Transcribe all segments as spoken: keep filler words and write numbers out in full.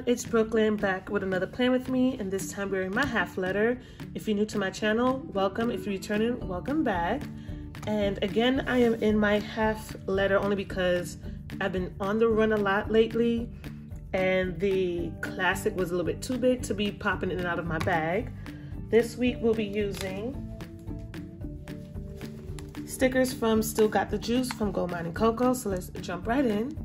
it's Brooklyn back with another plan with me, and this time we're in my half letter. If you're new to my channel, welcome. If you're returning, welcome back. And again, I am in my half letter only because I've been on the run a lot lately, and the classic was a little bit too big to be popping in and out of my bag. This week we'll be using stickers from Still Got the Juice from Gold Mine and Cocoa, so let's jump right in.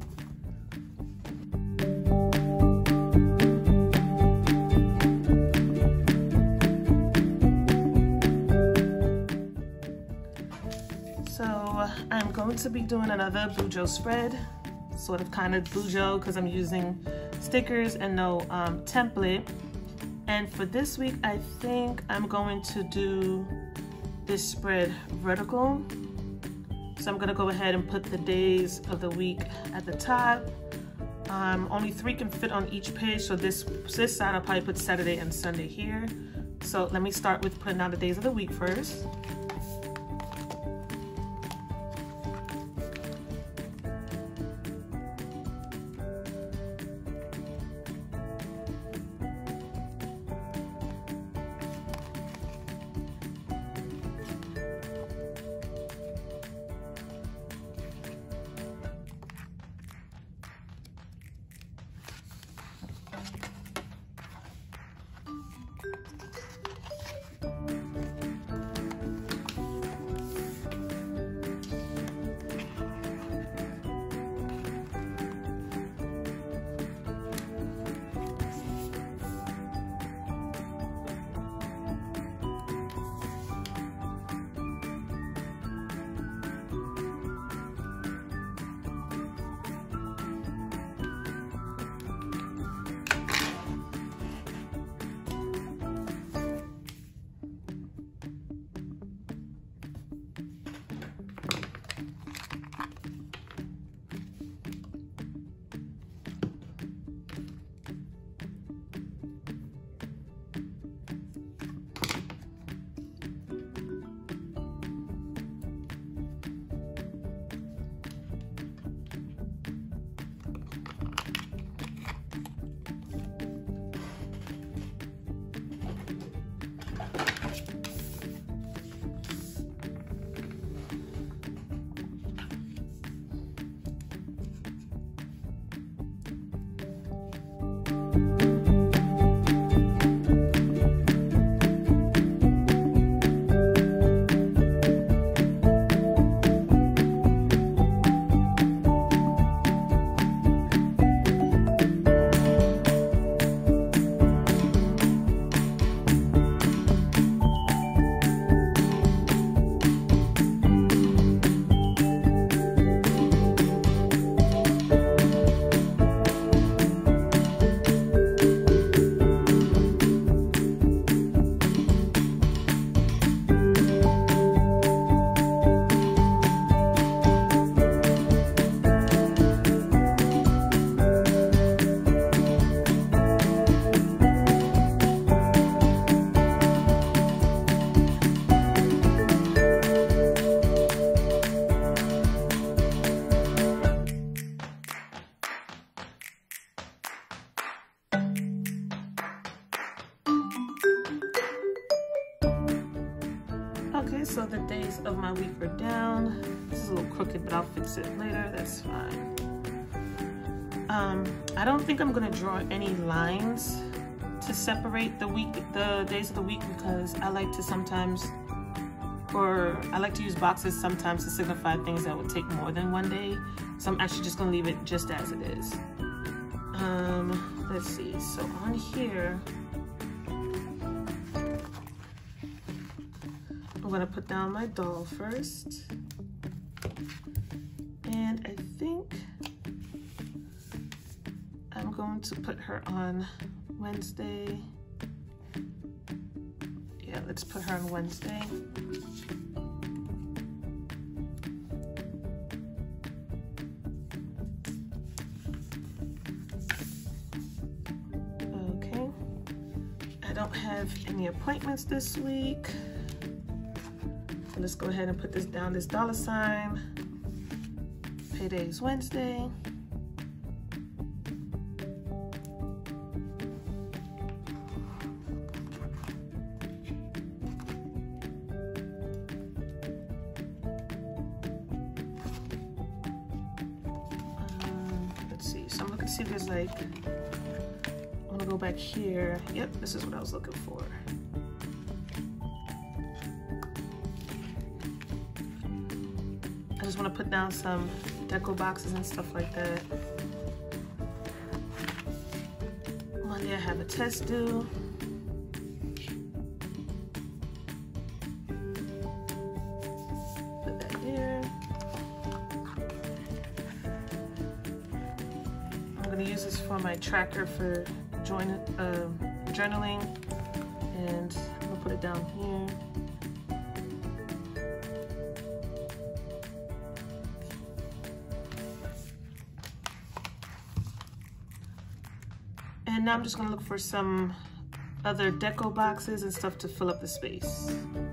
I'm going to be doing another Bujo spread, sort of kind of Bujo, because I'm using stickers and no um, template. And for this week, I think I'm going to do this spread vertical. So I'm going to go ahead and put the days of the week at the top. Um, only three can fit on each page, so this, this side I'll probably put Saturday and Sunday here. So let me start with putting down the days of the week first. Okay, so the days of my week are down. This is a little crooked, but I'll fix it later. That's fine. Um, I don't think I'm gonna draw any lines to separate the week, the days of the week, because I like to sometimes, or I like to use boxes sometimes to signify things that would take more than one day. So I'm actually just gonna leave it just as it is. Um, let's see. So on here, I'm gonna put down my doll first, and I think I'm going to put her on Wednesday. Yeah, let's put her on Wednesday. Okay, I don't have any appointments this week. Let's go ahead and put this down, this dollar sign. Payday is Wednesday. see if there's like, I want to go back here. Yep, this is what I was looking for. I just want to put down some deco boxes and stuff like that. Monday I have a test due. Put that there. I'm going to use this for my tracker for join, uh, journaling, and I'm going to put it down here. And now I'm just gonna look for some other deco boxes and stuff to fill up the space.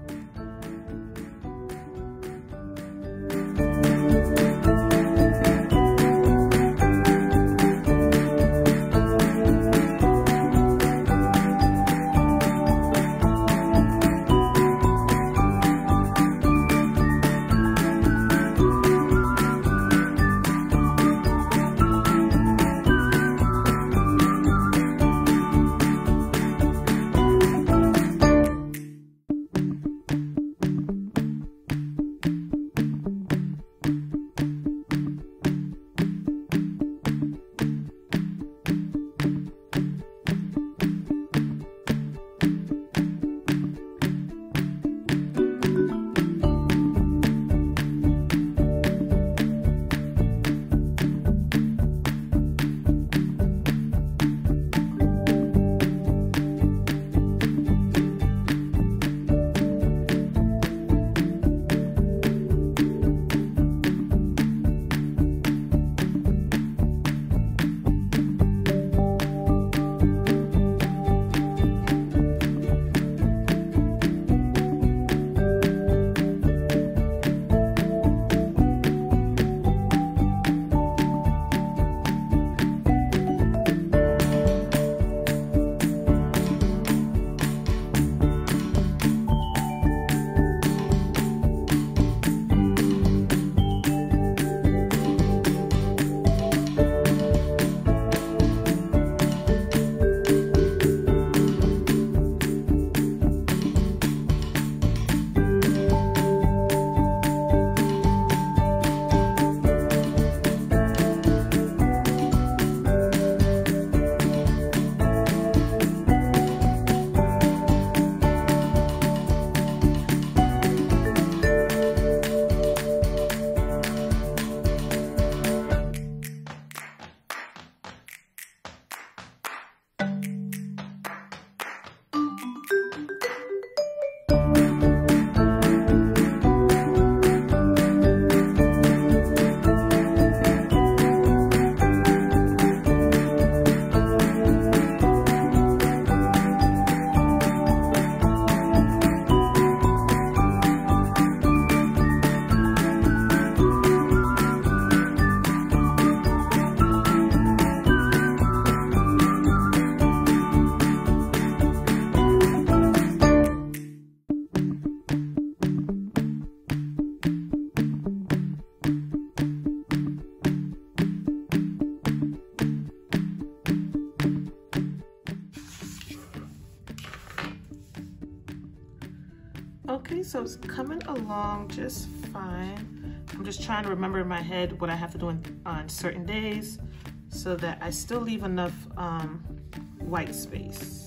Okay, so it's coming along just fine. I'm just trying to remember in my head what I have to do on, on certain days so that I still leave enough um, white space.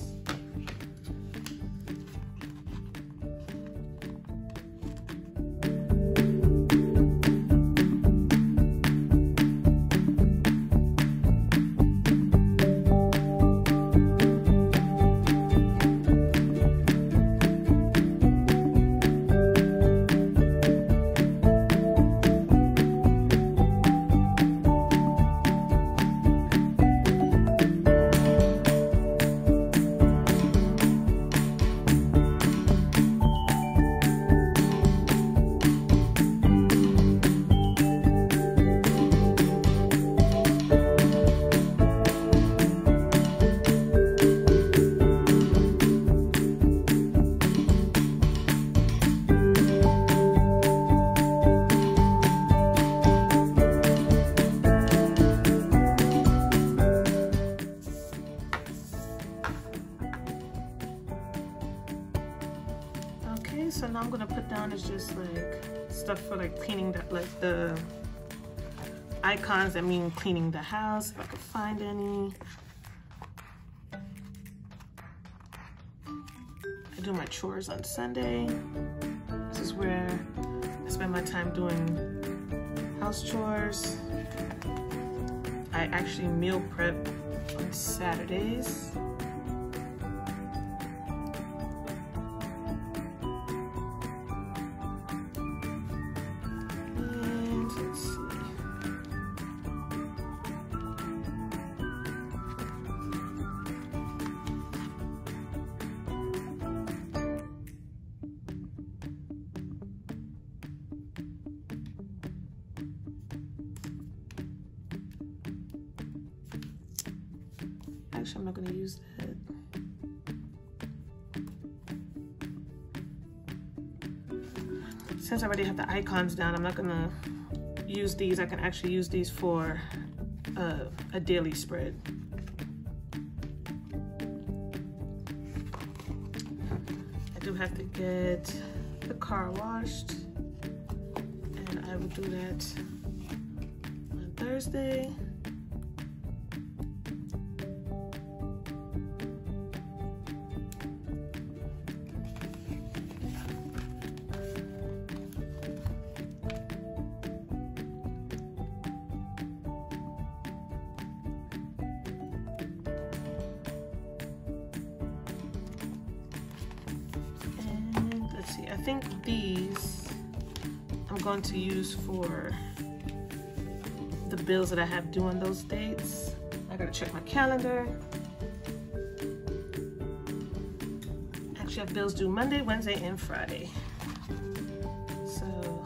Okay, so now I'm gonna put down is just like stuff for like cleaning the, like the icons that mean cleaning the house, if I could find any. I do my chores on Sunday. This is where I spend my time doing house chores. I actually meal prep on Saturdays. And let's see. Actually, I'm not going to use that. Since I already have the icons down, I'm not going to use these. I can actually use these for uh, a daily spread. I do have to get the car washed, and I will do that on Thursday. I think these I'm going to use for the bills that I have due on those dates. I gotta check my calendar. Actually, I have bills due Monday, Wednesday, and Friday. So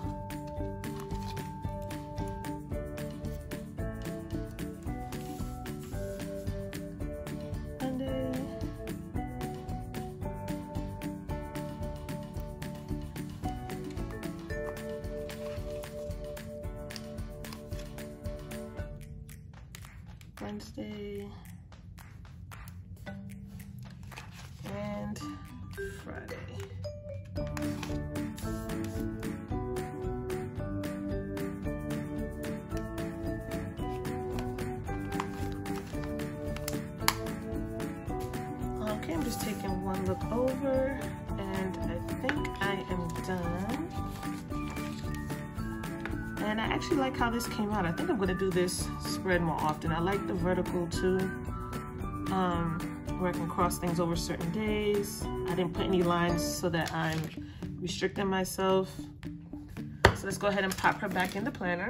Monday. Wednesday and Friday. Okay, I'm just taking one look over, and I think I am done. And I actually like how this came out. I think I'm gonna do this spread more often. I like the vertical too, um, where I can cross things over certain days. I didn't put any lines so that I'm restricting myself. So let's go ahead and pop her back in the planner.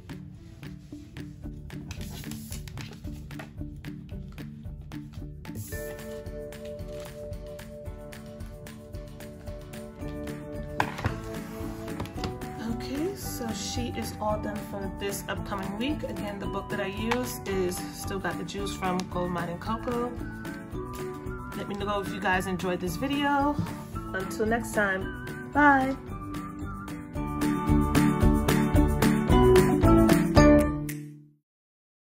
So she is all done for this upcoming week. Again, the book that I use is Still Got the Juice from Gold Mine and Cocoa. Let me know if you guys enjoyed this video. Until next time, bye.